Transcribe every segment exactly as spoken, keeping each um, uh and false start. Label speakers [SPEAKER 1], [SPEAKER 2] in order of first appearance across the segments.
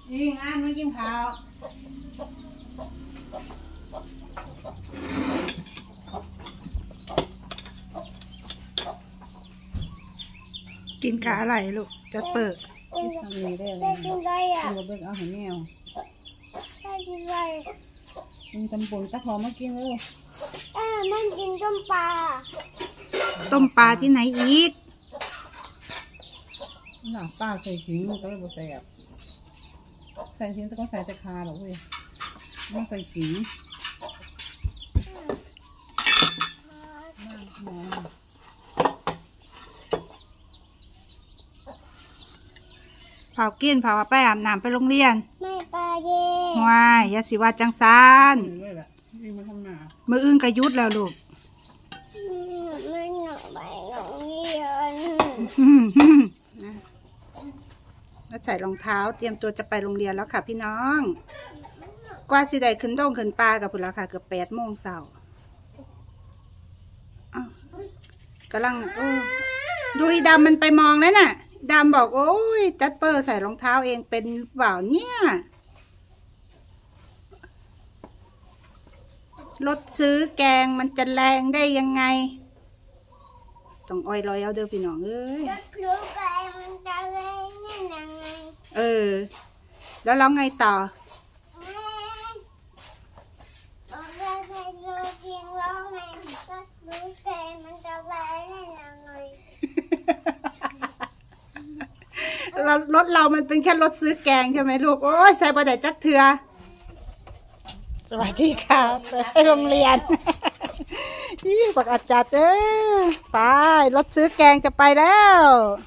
[SPEAKER 1] ยิงอันไม่กินข้าวกินกะอะไรลูกจะเปิดกินสามีได้เลยกินอะไรอ่ะกินเบิกเอาให้แมวกินอะไรกินตำปูตะหอมมากินเลยอ่ามันกินต้มปลาต้มปลาที่ไหนอีกหน้าปลาใส่ขิงก็เลยบ่ใส่แบบใส่ขิงต้องใส่แต่คาหรอกเว้ยต้องใส่ขิงเผากินเผาไปอาบน้ำไปโรงเรียนไม่ไปเย่ว้ายยาสิว่าจังซานมืออื่นกระยุดแล้วลูกไม่หนูไปโรงเรียนแล้วใส่รองเท้าเตรียมตัวจะไปโรงเรียนแล้วค่ะพี่น้องกว่าสิได้ขึ้นดงขึ้นปลากับพุ่นแล้วค่ะเกือบแปดโมงเช้ากำลังโอ้ดูอีดำมันไปมองแล้วน่ะดำบอกโอ้ยจัดเปอร์ใส่รองเท้าเองเป็นเปล่าเนี่ยรถซื้อแกงมันจะแรงได้ยังไงต้องอ้อยลอยเอาเด้อพี่น้องเอ้ยรถซื้อแกงมันจะแรงได้ยังไงเออแล้วร้องไงต่อรถเรามันเป็นแค่รถซื้อแกงใช่ไหมลูกโอ้ยใส่ประเดี๋ยวจักเถื่อสวัสดีค่ะไปโรงเรียนนี่ปักอาจารย์เอ้ยไปรถซื้อแกงจะไปแล้ว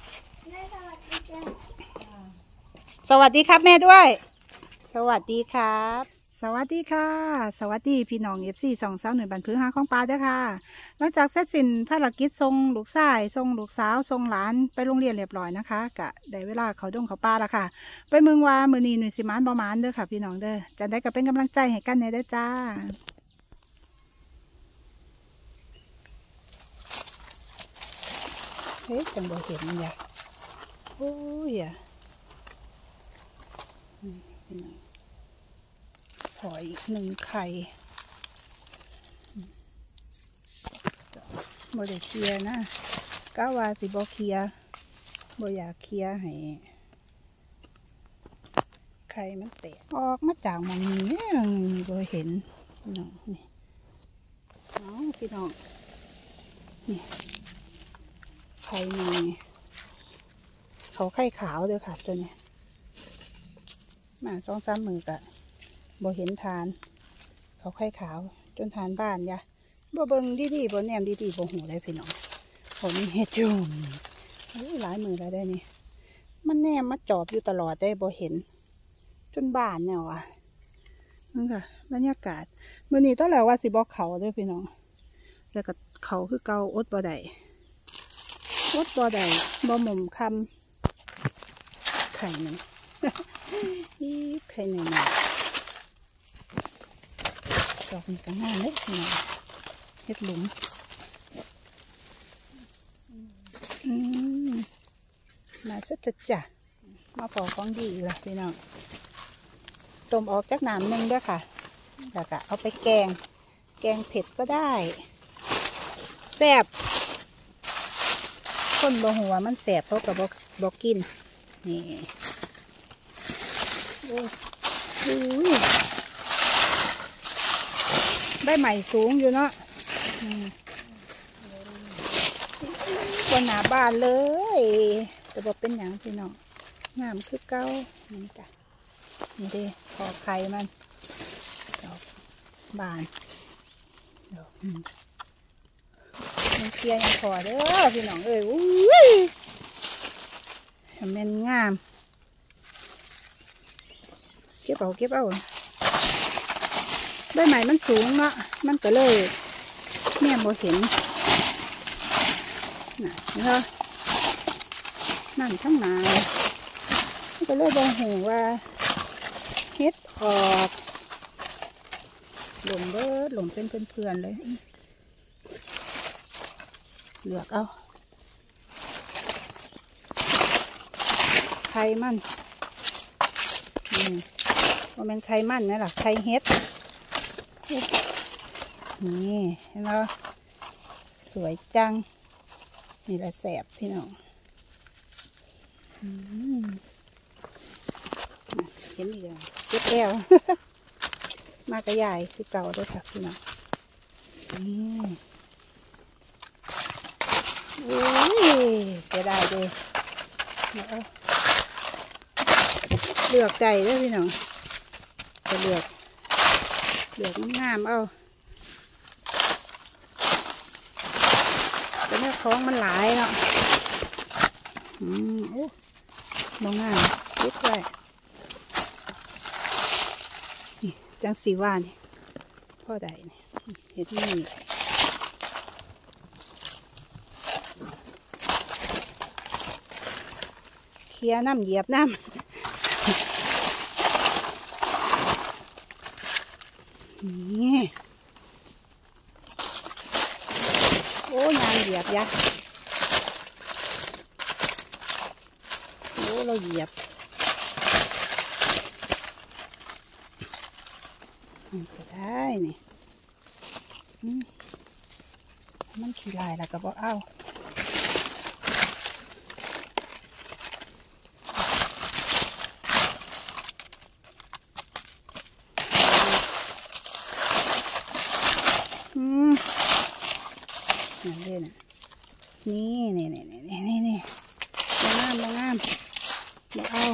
[SPEAKER 1] สวัสดีครับแม่ด้วยสวัสดีครับสวัสดีค่ะสวัสดีพี่น้องเอฟซีสองสาวหนึ่งบันพื้นหาของปลาด้วยค่ะหลังจากเสร็จสิ้นภารกิจส่งลูกชายส่งลูกสาวส่งหลานไปโรงเรียนเรียบร้อยนะคะกะได้เวลาเขาดงเขาปลาแล้วค่ะไปเมืองว่ามือนีหนุ่ยสิมานบอมานเด้อค่ะพี่น้องเด้อจะได้กับเป็นกำลังใจให้กันในเด้อจ้าเฮ้ยจังบ่เห็นมันใหญ่โอ้ยอ่ะขออีกหนึ่งไข่บ่ได้เคลียร์นะก้าวาสิบ่เคลียร์บ่อยากเคลียร์ให้ไข่มันแตกออกมาจากมันนี้บ่เห็นพี่น้องนี่อ๋อพี่น้องนี่ไข่มีเขาไข่ขาวด้วยค่ะตัวนี้มาสองสามมือกะบ่เห็นทานเขาไข่ขาวจนทานบ้านยะบ่เบิ่งดีๆบ่แนมดีๆบ่หูได้พี่น้องผมเห็ดอยู่หลายมือแล้วได้นี่มันแนมมาจอบอยู่ตลอดได้บ่เห็นจนบ้านเนี่ยวะนั่นค่ะบรรยากาศมื้อนี้ต้องแล้วว่าสิบอกเขาด้วยพี่น้องแล้วก็เขาคือเกาอดบ่ได้อดบ่ได้บ่หม่มคำไข่หนึ่งนี่ไข่หนึ่งดอกนี้ก็งามเลยพี่น้องเห็ดหลุมอืมมาสักจ้ะมาพอของดีละพี่น้องต้มออกจากน้ำหนึ่งด้วยค่ะแล้วก็เอาไปแกงแกงเผ็ดก็ได้แซ่บคนบ่หัวมันแซ่บเพราะกับบอกบอกกินนี่โอ้ยได้ใหม่สูงอยู่เนาะบนหน้าบ้านเลยแต่บอกเป็นอย่างพี่น้องงามคือเก้านี่จ้ะนี่ดิขอไข่มันดอกบานดอกมันเคียยังพอเด้อพี่น้องเอ้ยอุ้ยมันงามเก็บเอาเก็บเอาใบใหม่มันสูงเนาะมันก็เลยเนี่ยโบเห็นน่ะเนาะนั่นทั้งหนามันก็เลยโบเห็นว่าเฮ็ดออกหล่มเบิดหล่มเป็นเพื่อนๆเลยเลือกเอาไข่มันว่ามันไข่มันนะหรอไข่เฮ็ดนี่เห็นไหมสวยจังนี่แหละแสบพี่น้องเห็นอีกแล้วเจ็บแล้วมากระยายคือเก่าด้วยค่ะพี่น้องนี่โอ้ยเสียดายเลยเลือกใจด้วยพี่น้องจะเลือกเลือกงามๆเอาแต่เนี่ยท้องมันหลายเนาะอืมโอ้มองงามคิดเลยนี่จังสีว่านี่พ่อใดนี่เห็นนี่เคี้ยน้ำเหยียบน้ำนี่โอ้ยางเหยียบยักษ์โอ้เราเหยียบก็ได้นี่มันขี้ลายแล้วก็บอกเอานั่นเลยนะนี่นี่นี่นี่นี่นี่มางามมางามบอกเอา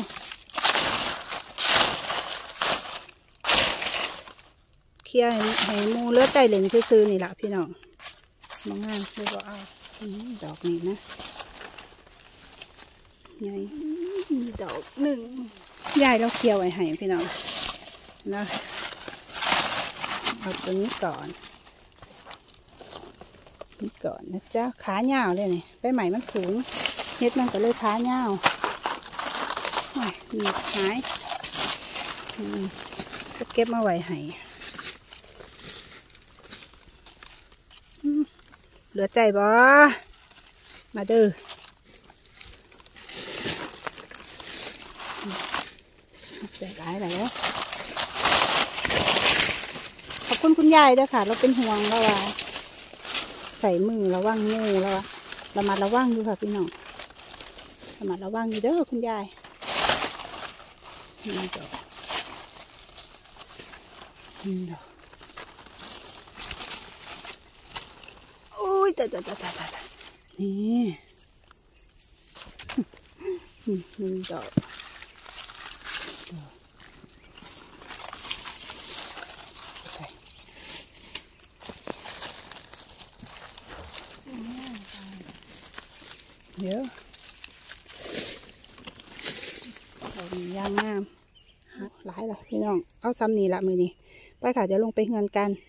[SPEAKER 1] เคลียร์ให้มูเลือดใจเหล่งซื้อนี่แหละพี่น้องมางามเลยบอกเอาดอกนี้นะใหญ่ดอกหนึ่งใหญ่เราเคี่ยวไว้ให้พี่น้องนะเอาตัวนี้ก่อนนี่ก่อนนะจ๊ะขาเงาเลยนี่ใบใหม่มันสูงเฮ็ดมันก็เลยขาเงาหนีบหายก็เก็บมาไว้ให้เหลือใจบ่มาเด้อใจร้ายแล้วขอบคุณคุณยายด้วยค่ะเราเป็นห่วงแล้วว่าใส่มือระวังงูแล้วอะระมัดระวังดูค่ะพี่น้องระมัดระวังอยู่เด้อคุณยายนี่ดอกนี่ดอกโอ้ยตายตายตายตายตายนี่นี่ดอกเดี๋ยวเรามีย่างงามหลายละพี่น้องเอาซ้ำนี่ละมือนี่ไปค่ะเดี๋ยวลงไปเฮือนกัน